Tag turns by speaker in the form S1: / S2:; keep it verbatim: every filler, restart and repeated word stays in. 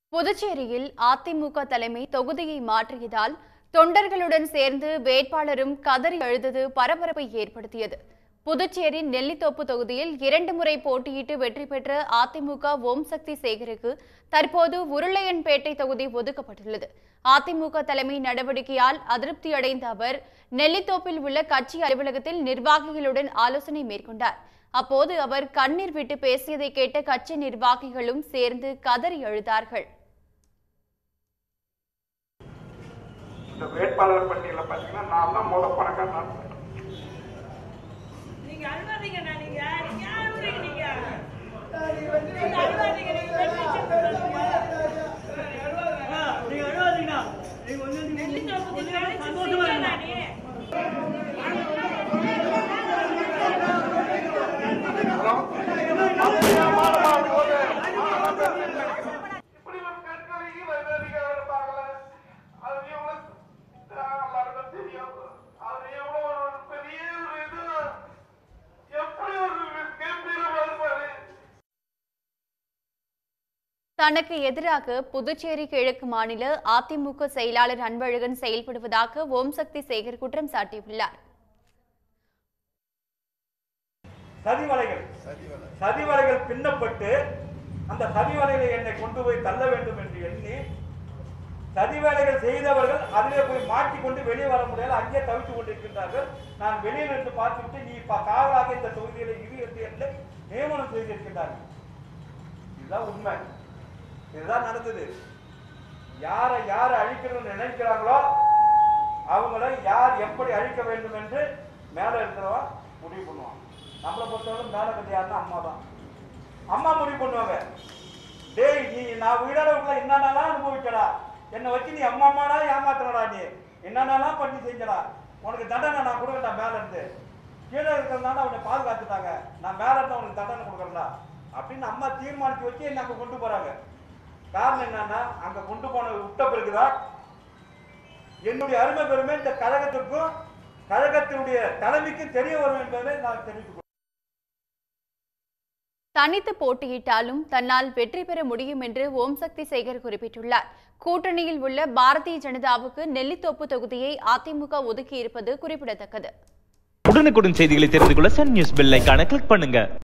S1: புதுச்சேரியில் அதிமுக தலைமை தொகுதியை மாற்றியதால் தொண்டர்களுடன் சேர்ந்து வேட்பாளரும் கதறி அழுதது பரபரப்பை ஏற்படுத்தியது. புதுச்சேரி நெல்லித்தோப்பு தொகுதியில் இரண்டு முறை போட்டியிட்டு வெற்றி பெற்ற அதிமுக ஓம் சக்தி சேகருக்கு தற்போது உருளையன்பேட்டை தொகுதி ஒதுக்கப்பட்டுள்ளது. அதிமுக தலைமை நடவடிக்கையால் அதிருப்தி அடைந்த அவர் நெல்லித்தோப்பில் உள்ள கட்சி அலுவலகத்தில் நிர்வாகிகளுடன் ஆலோசனை மேற்கொண்டார். அப்போது அவர் கண்ணீர் விட்டு பேசியதை கேட்ட கட்சி நிர்வாகிகளும் சேர்ந்து கதறி அழுதார்கள்.
S2: இந்த வேட்பாளர் பட்டியல பாத்தீங்கன்னா நான் தான் மூல பணக்காரன்.
S3: நீங்க அழுவாதீங்க, நீங்க நீங்க அழுவுறீங்க, நீங்க நீங்க அழுவாதீங்க, நீங்க வெற்றிச்சீங்க, நீங்க அழுவாதீங்க, நீங்க வந்து நெல்லி தோப்புக்கு சந்தோஷமா இருங்க.
S1: தனக்கு எதிராக புதுச்சேரி கிழக்கு மாநில அதிமுக செயலாளர் அன்பழகன் செயல்படுவதாக ஓம் சக்தி சேகர் குற்றம் சாட்டியுள்ளார்.
S4: சதிவலைகள் சதிவலைகள் பின்னப்பட்டு அந்த சதிவலைகளை என்னை கொண்டு போய் தள்ள வேண்டும் என்று எண்ணி சதிவேலைகள் செய்தவர்கள் அதிலே போய் மாட்டிக்கொண்டு வெளியே வர முடியாது, அங்கே தவித்துக் கொண்டிருக்கின்றார்கள். நான் வெளியில் இருந்து பார்த்துவிட்டு நீ காவலாக இந்த தொகுதியில இரு என்று நியமனம் செய்திருக்கின்றார்கள். இதுதான் உண்மை, இதுதான் நடந்தது. யாரை யாரை அழிக்கணும்னு நினைக்கிறாங்களோ அவங்களை யார் எப்படி அழிக்க வேண்டும் என்று மேல இருக்கிறவா முடிவு பண்ணுவான். நம்மளை பொறுத்தவரை மேல கட்டியாருன்னா அம்மா தான். அம்மா முடிவு பண்ணுவாங்க. டேய், நீ நான் உயிரோட உள்ள என்னென்னலாம் அனுபவிக்கடா, என்னை வச்சு நீ அம்மா அம்மாடா ஏமாத்துறடா, நீ என்னென்னலாம் பண்ணி செஞ்சடா, உனக்கு தண்டனை நான் கொடுக்கட்டா, மேல இருந்து கீழே இருக்கிறதுனால அவனை பாதுகாத்துட்டாங்க, நான் மேல இருந்து அவனுக்கு தண்டனை கொடுக்கறா அப்படின்னு அம்மா தீர்மானிச்சு வச்சு என்ன அங்க கொண்டு போறாங்க. காரணம் என்னன்னா, அங்க கொண்டு போன விட்ட பிறகுதான் என்னுடைய அருமை பெருமை இந்த கழகத்திற்கும் கழகத்தினுடைய தலைமைக்கும் தெரிய வரும் என்பதை நான் தெரிவித்துக்.
S1: தனித்து போட்டியிட்டாலும் தன்னால் வெற்றி பெற முடியும் என்று ஓம் சக்தி சேகர் குறிப்பிட்டுள்ளார். கூட்டணியில் உள்ள பாரதிய ஜனதாவுக்கு நெல்லித்தோப்பு தொகுதியை அதிமுக ஒதுக்கி இருப்பது குறிப்பிடத்தக்கது.
S5: உடனுக்குடன் செய்திகளை தெரிந்து கொள்ள சன் நியூஸ் பெல் ஐகானை கிளிக் பண்ணுங்க.